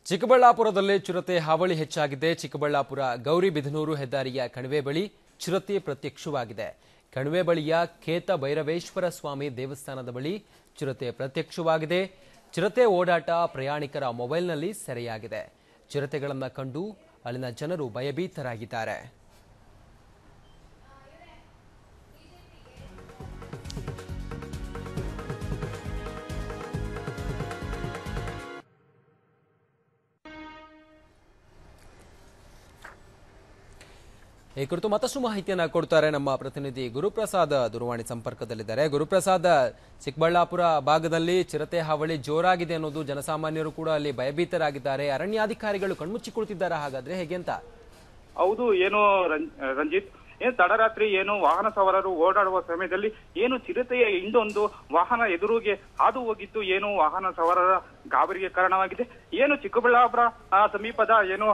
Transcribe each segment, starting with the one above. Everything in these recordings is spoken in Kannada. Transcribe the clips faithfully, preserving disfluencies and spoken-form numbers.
ಚಿಕ್ಕಬಳ್ಳಾಪುರದಲ್ಲಿ ಚಿರತೆ ಹಾವಳಿ ಹೆಚ್ಚಾಗಿದೆ. ಚಿಕ್ಕಬಳ್ಳಾಪುರ ಗೌರಿಬಿದನೂರು ಹೆದ್ದಾರಿಯ ಕಣಿವೆ ಬಳಿ ಚಿರತೆ ಪ್ರತ್ಯಕ್ಷವಾಗಿದೆ. ಕಣಿವೆ ಬಳಿಯ ಖೇತ ಭೈರವೇಶ್ವರ ಸ್ವಾಮಿ ದೇವಸ್ಥಾನದ ಬಳಿ ಚಿರತೆ ಪ್ರತ್ಯಕ್ಷವಾಗಿದೆ. ಚಿರತೆ ಓಡಾಟ ಪ್ರಯಾಣಿಕರ ಮೊಬೈಲ್ನಲ್ಲಿ ಸೆರೆಯಾಗಿದೆ. ಚಿರತೆಗಳನ್ನು ಕಂಡು ಅಲ್ಲಿನ ಜನರು ಭಯಭೀತರಾಗಿದ್ದಾರೆ. ಈ ಕುರಿತು ಮತ್ತಷ್ಟು ಮಾಹಿತಿಯನ್ನು ಕೊಡ್ತಾರೆ ನಮ್ಮ ಪ್ರತಿನಿಧಿ ಗುರುಪ್ರಸಾದ್ ದೂರವಾಣಿ ಸಂಪರ್ಕದಲ್ಲಿದ್ದಾರೆ. ಗುರುಪ್ರಸಾದ್, ಚಿಕ್ಕಬಳ್ಳಾಪುರ ಭಾಗದಲ್ಲಿ ಚಿರತೆ ಹಾವಳಿ ಜೋರಾಗಿದೆ ಅನ್ನೋದು, ಜನಸಾಮಾನ್ಯರು ಕೂಡ ಅಲ್ಲಿ ಭಯಭೀತರಾಗಿದ್ದಾರೆ. ಅರಣ್ಯಾಧಿಕಾರಿಗಳು ಕಣ್ಮುಚ್ಚಿ ಕುಳಿತಿದ್ದಾರೆ. ಹಾಗಾದ್ರೆ ಹೇಗೆ ಅಂತ? ಹೌದು, ಏನು ರಂಜಿತ್, ಏನು ತಡರಾತ್ರಿ ಏನು ವಾಹನ ಸವಾರರು ಓಡಾಡುವ ಸಮಯದಲ್ಲಿ ಏನು ಚಿರತೆಯ ಹಿಂದೊಂದು ವಾಹನ ಎದುರಿಗೆ ಹಾದು ಹೋಗಿದ್ದು ಏನು ವಾಹನ ಸವಾರರ ಗಾಬರಿಗೆ ಕಾರಣವಾಗಿದೆ. ಏನು ಚಿಕ್ಕಬಳ್ಳಾಪುರ ಸಮೀಪದ ಏನು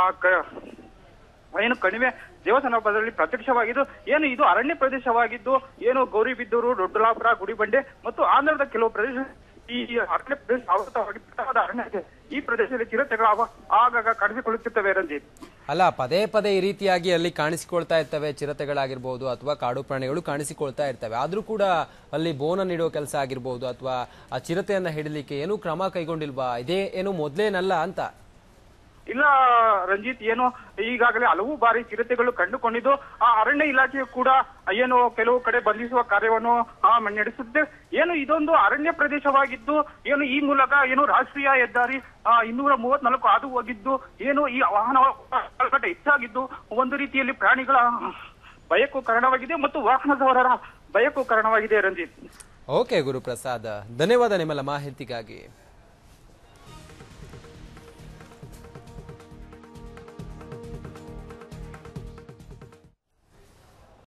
ಏನು ಕಣಿವೆ ದೇವಸ್ಥಾನ ಪದದಲ್ಲಿ ಪ್ರತ್ಯಕ್ಷವಾಗಿದ್ದು, ಏನು ಇದು ಅರಣ್ಯ ಪ್ರದೇಶವಾಗಿದ್ದು, ಏನು ಗೌರಿಬಿದನೂರು, ದೊಡ್ಡಬಳ್ಳಾಪುರ, ಗುಡಿಬಂಡೆ ಮತ್ತು ಆಂಧ್ರದ ಕೆಲವು ಪ್ರದೇಶ ಈ ಅರಣ್ಯ ಪ್ರದೇಶ ಆವೃತವಾಗಿದ್ದ ಅರಣ್ಯ ಈ ಪ್ರದೇಶದಲ್ಲಿ ಚಿರತೆಗಳು ಆಗಾಗ ಕಾಣಿಸಿಕೊಳ್ಳುತ್ತಿರ್ತವೆ ರಂಜಿತ್. ಅಲ್ಲ, ಪದೇ ಪದೇ ಈ ರೀತಿಯಾಗಿ ಅಲ್ಲಿ ಕಾಣಿಸಿಕೊಳ್ತಾ ಇರ್ತವೆ ಚಿರತೆಗಳಾಗಿರ್ಬೋದು ಅಥವಾ ಕಾಡು ಪ್ರಾಣಿಗಳು ಕಾಣಿಸಿಕೊಳ್ತಾ ಇರ್ತವೆ. ಆದ್ರೂ ಕೂಡ ಅಲ್ಲಿ ಬೋನ ನೀಡೋ ಕೆಲಸ ಆಗಿರ್ಬೋದು ಅಥವಾ ಆ ಚಿರತೆಯನ್ನ ಹಿಡಿಲಿಕ್ಕೆ ಏನು ಕ್ರಮ ಕೈಗೊಂಡಿಲ್ವಾ? ಇದೇ ಏನು ಮೊದ್ಲೇನಲ್ಲ ಅಂತ? ಇಲ್ಲ ರಂಜಿತ್, ಏನು ಈಗಾಗಲೇ ಹಲವು ಬಾರಿ ಚಿರತೆಗಳು ಕಂಡುಕೊಂಡಿದ್ದು ಆ ಅರಣ್ಯ ಇಲಾಖೆ ಕೂಡ ಏನು ಕೆಲವು ಕಡೆ ಬಂಧಿಸುವ ಕಾರ್ಯವನ್ನು ನಡೆಸುತ್ತೆ. ಏನು ಇದೊಂದು ಅರಣ್ಯ ಪ್ರದೇಶವಾಗಿದ್ದು, ಏನು ಈ ಮೂಲಕ ಏನು ರಾಷ್ಟ್ರೀಯ ಹೆದ್ದಾರಿ ಇನ್ನೂರ ಮೂವತ್ನಾಲ್ಕು ಹಾದು ಹೋಗಿದ್ದು, ಏನು ಈ ವಾಹನ ಹೆಚ್ಚಾಗಿದ್ದು ಒಂದು ರೀತಿಯಲ್ಲಿ ಪ್ರಾಣಿಗಳ ಭಯಕ್ಕೂ ಕಾರಣವಾಗಿದೆ ಮತ್ತು ವಾಹನ ಸವಾರರ ಭಯಕ್ಕೂ ಕಾರಣವಾಗಿದೆ ರಂಜಿತ್. ಓಕೆ ಗುರುಪ್ರಸಾದ್, ಧನ್ಯವಾದ ನಿಮ್ಮೆಲ್ಲ ಮಾಹಿತಿಗಾಗಿ.